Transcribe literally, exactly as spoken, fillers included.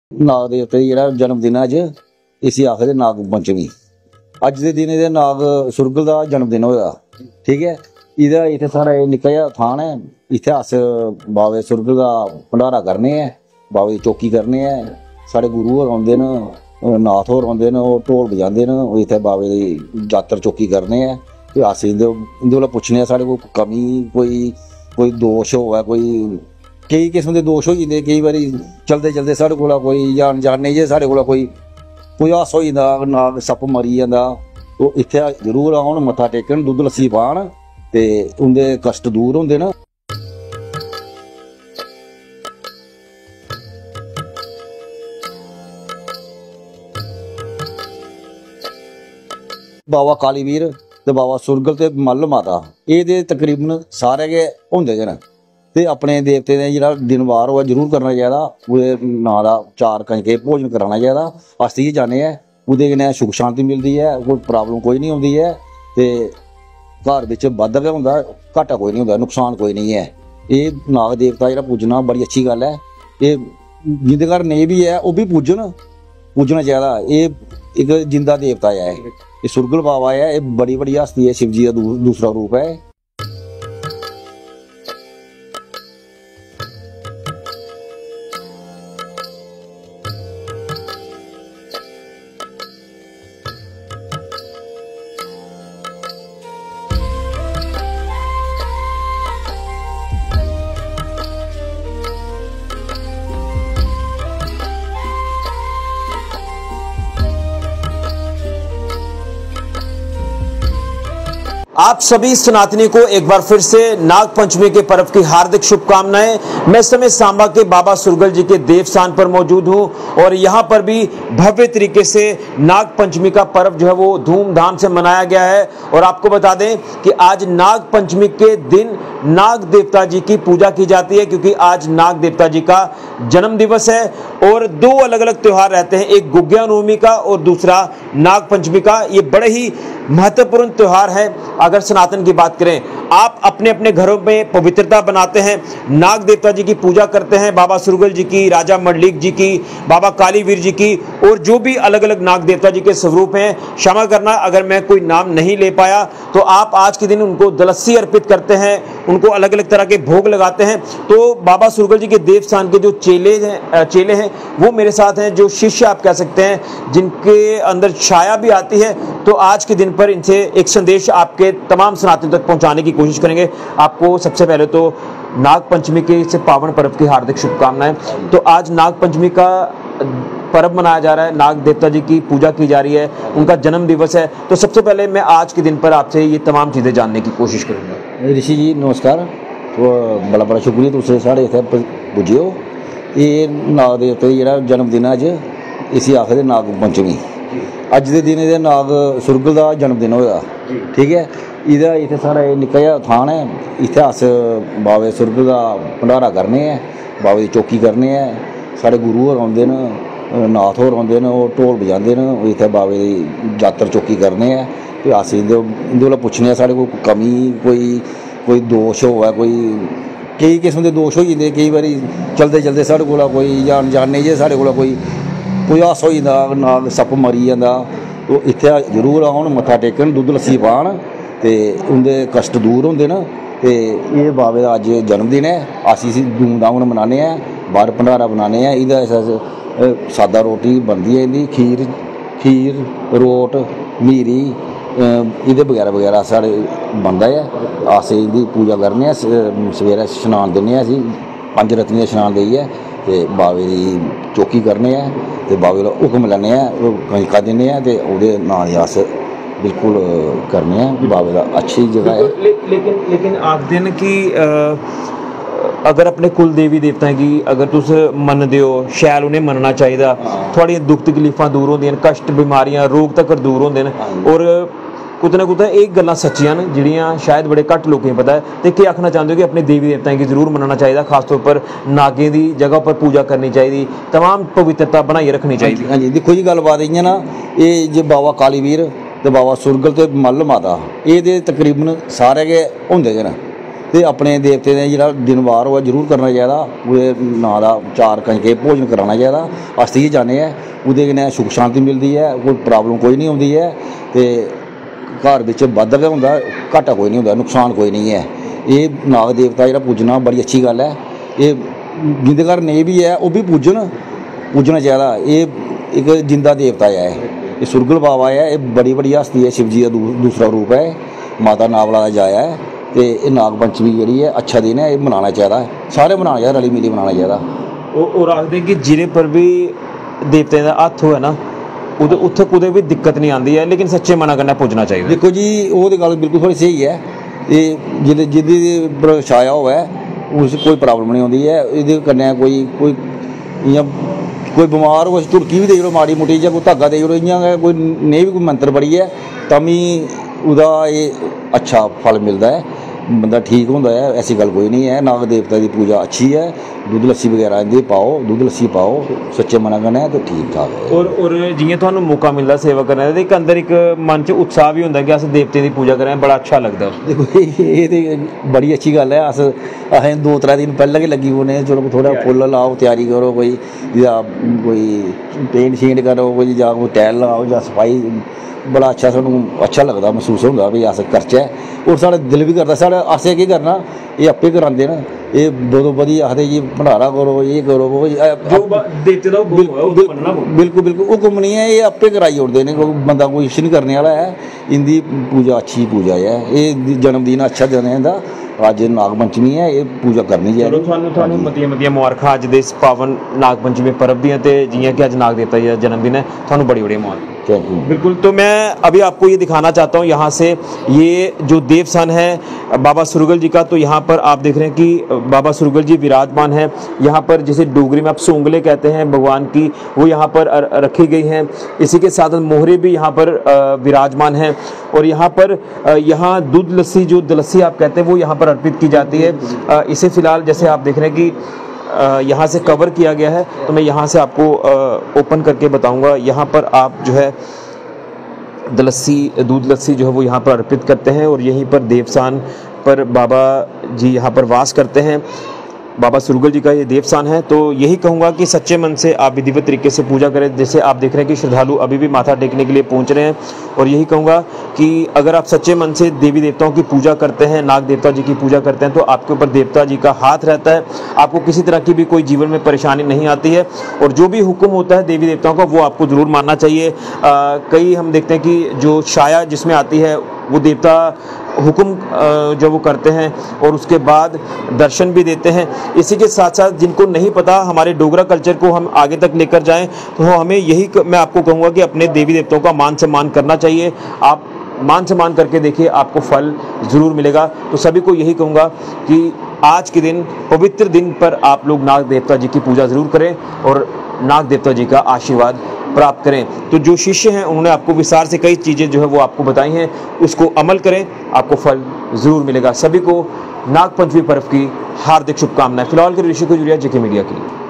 नाग देवते जेह्ड़ा जन्म दिन अज इसी आखदे नाग पंचमी। अज दे दिन एह्दे नाग सुरगल दा जन्म दिन होया, ठीक है। इहदा इत्थे साढ़ा निक्का जिहा थान है, इत्थे अस बाबे सुरगल दा भंडारा करने ऐ, बाबे दी चौकी करने ऐ। साढ़े गुरु होर औंदे न, नाथ होर औंदे न, ओह् ढोल बजांदे न, इत्थे बाबे दी जात्तर चौकी करने ऐ। ते अस इंदे इंदे कोला पुच्छने साढ़े कोल कमी कोई कोई दोष होवे, कोई कई किस्म के दोष हो जाते। कई बारी चलते चलते साढ़े कोला कोई जान जाने जे साढ़े कोला कोई कोई हास हो जाता, नाग सप्प मरी जाता, तो इत्थे जरूर आउन, मत्था टेकन, दुद्ध लस्सी पान ते उंदे कष्ट दूर होंदे न। बाबा कालीवीर ते बाबा सुरगल ते मल्ल माता एह् तकरीबन सारे गै होंदे गै न। ते अपने देवते ने जेह्ड़ा दिन वार होऐ जरूर करना चाहिदा, ओह्दे नांऽ दा चार कंजके भोजन कराना चाहिदा। अस इयै चाह्न्ने आं, ओह्दे कन्नै सुख शांति मिलदी है, कोई प्रॉब्लम कोई नहीं होंदी है, ते घर बिच बाद्धा गै होंदा, घाटा कोई नहीं होंदा, नुकसान कोई नहीं है। एह् नाग देवता जेह्ड़ा पूजना बड़ी अच्छी गल्ल है। एह् जिंदे घर नेईं भी है ओह् भी पूजन, पूजना चाहिदा। एह् इक जिंदा देवता है, एह् सुरगल बाबा है, एह् बड़ी बड़ी हस्ती है, शिव जी का दूसरा रूप है। आप सभी सनातनी को एक बार फिर से नाग पंचमी के पर्व की हार्दिक शुभकामनाएं। मैं इस समय सांबा के बाबा सुरगल जी के देवस्थान पर मौजूद हूं और यहां पर भी भव्य तरीके से नाग पंचमी का पर्व जो है वो धूमधाम से मनाया गया है। और आपको बता दें कि आज नाग पंचमी के दिन नाग देवता जी की पूजा की जाती है, क्योंकि आज नाग देवता जी का जन्म दिवस है। और दो अलग अलग त्योहार रहते हैं, एक गुग्गिया नवमी का और दूसरा नाग पंचमी का। ये बड़े ही महत्वपूर्ण त्योहार है। अगर सनातन की बात करें, आप अपने अपने घरों में पवित्रता बनाते हैं, नाग देवता जी की पूजा करते हैं, बाबा सुरगल जी की, राजा मंडलिक जी की, बाबा कालीवीर जी की, और जो भी अलग अलग नाग देवता जी के स्वरूप हैं। क्षमा करना अगर मैं कोई नाम नहीं ले पाया, तो आप आज के दिन उनको दलस्सी अर्पित करते हैं, उनको अलग अलग तरह के भोग लगाते हैं। तो बाबा सुरगल जी के देवस्थान के जो चेले हैं चेले हैं वो मेरे साथ हैं, जो शिष्य आप कह सकते हैं, जिनके अंदर छाया भी आती है। तो आज के दिन पर इनसे एक संदेश आपके तमाम सनातन तक पहुंचाने की कोशिश करेंगे। आपको सबसे पहले तो नाग पंचमी के इस पावन पर्व की हार्दिक शुभकामनाएं। तो आज नाग पंचमी का पर्व मनाया जा रहा है, नाग देवता जी की पूजा की जा रही है, उनका जन्म दिवस है। तो सबसे पहले मैं आज के दिन पर आपसे ये तमाम चीज़ें जानने की कोशिश करूँगा। ऋषि जी नमस्कार, तो बड़ा बड़ा शुक्रिया तुसें साढ़े इत्थै पुज्जे हो। ये नाग देवते जेह्ड़ा जन्म दिन अज इसी आखदे नाग पंचमी। अज दे दिन एह्दे नाग सुरगल दा जन्म दिन होया, ठीक है। इहदा इत्थे साढ़ा निक्का जिहा थान है, इत्थे अस बाबे सुरगल दा भंडारा करने ऐ, बाबे दी चौकी करने ऐ। साढ़े गुरु होर औंदे न, नाथ होर औंदे न, ओह् ढोल बजांदे न, इत्थे बाबे दी जात्तर चौकी करने ऐ। ते अस इंदे इंदे कोला पुच्छने साढ़े कोल कमी कोई कोई दोष होवे, कोई कई किस्म के दोष हो जाते। कई बारी चलते चलते साढ़े कोला कोई जान जाने जे साढ़े कोला कोई कोई हास हो जाता, नाग सप्प मरी जाता, तो इत्थे जरूर आउन, मत्था टेकन, दुद्ध लस्सी पान ते उंदे कष्ट दूर होंदे न। ते एह् बाबे दा अज्ज जन्मदिन है, अस इसी धूमधाम कन्नै मनाने आं, बाहर भंडारा बनाने आं। एह्दा सादा रोटी बनदी है, इंदी खीर खीर रोट मीरी एह्दे बगैरा बगैरा साढ़े बनदा है। अस इंदी पूजा करने आं, सवेरे स्नान दिन्ने आं, असीं पंज रत्तियां स्नान देइयै ते बाबे दी चौकी करने आं, ते बाबे दा हुक्म लैन्ने आं, कंजका दिन्ने आं, ते ओह्दे नांऽ दी अस बिल्कुल करने आं। बाबे दा अच्छी जगह है। ले, लेकिन लेकिन आखदे न कि अगर अपने कुल देवी देवताएं की अगर तुस मनदे हो, शैल उन्हें मनना चाहिदा, थोड़ियां दुख तकलीफां दूर होंदियां न, कष्ट बीमारियां रोग तक दूर होंदे न। और कुतै ना कुतै एह् गल्लां सच्चियां न जेह्ड़ियां शायद बड़े घट्ट लोकें गी पता है। ते केह् आखना चाहते हो कि अपने देवी देवताएं गी जरूर मनना चाहिए, खासतौर पर नागें दी जगह पर पूजा करनी चाहिए, तमाम पवित्रता बनाइए रखनी चाहिए। हाँ जी, दिक्खो जी गल्लबात इ'यां ना, एह् जे बाबा कालीवीर ते बाबा सुरगल ते मल्ल माता एह् तकरीबन सारे गै होंदे गै न। ਤੇ ਆਪਣੇ ਦੇਵਤੇ ਦੇ ਜਿਹੜਾ ਦਿਨ ਵਾਰ ਉਹ ਜ਼ਰੂਰ ਕਰਨਾ ਚਾਹੀਦਾ। ਉਹਦੇ ਨਾਂ ਦਾ ਚਾਰ ਕੰਜਕੇ ਭੋਜਨ ਕਰਾਉਣਾ ਚਾਹੀਦਾ। ਅਸੀਂ ਇਹ ਚਾਹੁੰਦੇ ਹਾਂ ਉਹਦੇ ਕन्नै ਸੁੱਖ ਸ਼ਾਂਤੀ ਮਿਲਦੀ ਹੈ, ਕੋਈ ਪ੍ਰੋਬਲਮ ਕੋਈ ਨਹੀਂ ਆਉਂਦੀ ਹੈ ਤੇ घर ਵਿੱਚ ਵਾਧਾ ਹੁੰਦਾ, ਘਾਟਾ ਕੋਈ ਨਹੀਂ ਹੁੰਦਾ, ਨੁਕਸਾਨ ਕੋਈ नहीं है। ये नाग देवता ਜਿਹੜਾ पूजना बड़ी अच्छी गल है। ये जिंदे घर नहीं भी है वो भी पूजन पूजना चाहिए। ये एक जिंदा देवता है, ये सुरगल बाबा है, ये बड़ी बड़ी हस्ती है, शिव जी का दूसरा रूप है, माता नावला का जाया है। तो ये नाग पंचमी जी है अच्छा दिन है, ये मनाना चाहिए, सारे मनाना चाहिए, रली मिली मनाना चाहिए। और आखते कि जिले पर भी देवते का हथ हो ना उधर उत्थे कुदे भी दिक्कत नहीं आती है, लेकिन सच्चे मना करना पूजना चाहिए। देखो जी वो तो गल बिल्कुल थोड़ी सही है। ये जिद जिदी पर छाया हुआ है उस कोई प्रॉब्लम नहीं आती है। ये कन्नै कोई कोई इ'यां कोई बीमार हो झुड़की भी देई ओड़ो माड़ी मुट्टी जां कोई धागा देई ओड़ो, इ'यां कोई नेही भी कोई मंत्र पढ़ी है तां भी ओह्दा ये अच्छा फल मिलता है, बंदा ठीक होंदा है। ऐसी गल कोई नहीं है। नाग देवता की पूजा अच्छी है, दुद्ध लस्सी वगैरह इंदी पाओ, दुद्ध लस्सी पाओ सच्चे मना कन्नै तो ठीक ठाक है। और और जियां तुहानूं मौका मिलदा सेवा करने दा, इक अंदर एक मन च उत्साह भी हुंदा कि अस देवते की पूजा करें, बड़ा अच्छा लगदा। देखो ये तो बड़ी अच्छी गल है। अस असें दो त्रै दिन पैह्लें गै लग्गी पौने, चलो थोड़ा फुल्ल लाओ, तैयारी करो, कोई जां कोई पेंट शेंट करो, कोई जां कोई टैल लाओ जां सफाई, बड़ा अच्छा सानूं अच्छा लगदा, महसूस होंदा भी अस करचै। और साढ़ा दिल भी करदा, साढ़ा असें केह् करना, ये आपें करांदे न, ये बदो बदी आखदे जी भंडारा करो, ये करो, वो देवते दा बिल्कुल बिल्कुल हुक्म नहीं है, ये आपें कराई ओड़दे ने, कोई बंदा कोई कुछ नहीं करने वाला है। इंदी पूजा अच्छी पूजा है, ये जन्मदिन अच्छा दिन है इंदा, अज नाग पंचमी है, ये पूजा करनी चाहिए। तुहानूं तुहानूं मतियां मतियां मुबारखां अज दे इस पावन नाग पंचमी पर्व दियां, ते जियां कि अज नाग देवता जी दा जन्मदिन है, तुहानूं बड़ी बड़ी मुबारक। बिल्कुल। तो मैं अभी आपको ये दिखाना चाहता हूँ यहाँ से, ये जो देवस्थान है बाबा सुरगल जी का, तो यहाँ पर आप देख रहे हैं कि बाबा सुरगल जी विराजमान है। यहाँ पर जिसे डोगरी में आप सोंगले कहते हैं भगवान की, वो यहाँ पर रखी गई हैं। इसी के साथ मोहरे भी यहाँ पर विराजमान हैं। और यहाँ पर यहाँ दूध लस्सी, जो दलस्सी आप कहते हैं, वो यहाँ पर अर्पित की जाती है। इसे फिलहाल जैसे आप देख रहे हैं कि यहाँ से कवर किया गया है, तो मैं यहाँ से आपको ओपन करके बताऊंगा। यहाँ पर आप जो है दलस्सी, दूध लस्सी जो है वो यहाँ पर अर्पित करते हैं। और यहीं पर देवस्थान पर बाबा जी यहाँ पर वास करते हैं। बाबा सुरगल जी का ये देवस्थान है। तो यही कहूँगा कि सच्चे मन से आप विधिवत तरीके से पूजा करें। जैसे आप देख रहे हैं कि श्रद्धालु अभी भी माथा टेकने के लिए पहुँच रहे हैं। और यही कहूँगा कि अगर आप सच्चे मन से देवी देवताओं की पूजा करते हैं, नाग देवता जी की पूजा करते हैं, तो आपके ऊपर देवता जी का हाथ रहता है, आपको किसी तरह की भी कोई जीवन में परेशानी नहीं आती है। और जो भी हुक्म होता है देवी देवताओं का, वो आपको ज़रूर मानना चाहिए। आ, कई हम देखते हैं कि जो छाया जिसमें आती है, वो देवता हुक्म जो वो करते हैं और उसके बाद दर्शन भी देते हैं। इसी के साथ साथ जिनको नहीं पता हमारे डोगरा कल्चर को हम आगे तक लेकर जाएं, तो हमें यही मैं आपको कहूँगा कि अपने देवी देवताओं का मान सम्मान करना चाहिए। आप मान सम्मान करके देखिए, आपको फल ज़रूर मिलेगा। तो सभी को यही कहूँगा कि आज के दिन, पवित्र दिन पर आप लोग नाग देवता जी की पूजा ज़रूर करें और नाग देवता जी का आशीर्वाद प्राप्त करें। तो जो शिष्य हैं उन्होंने आपको विस्तार से कई चीज़ें जो है वो आपको बताई हैं, उसको अमल करें, आपको फल ज़रूर मिलेगा। सभी को नाग पंचमी पर्व की हार्दिक शुभकामनाएं। फिलहाल के ऋषि को जुड़िया जेके मीडिया की।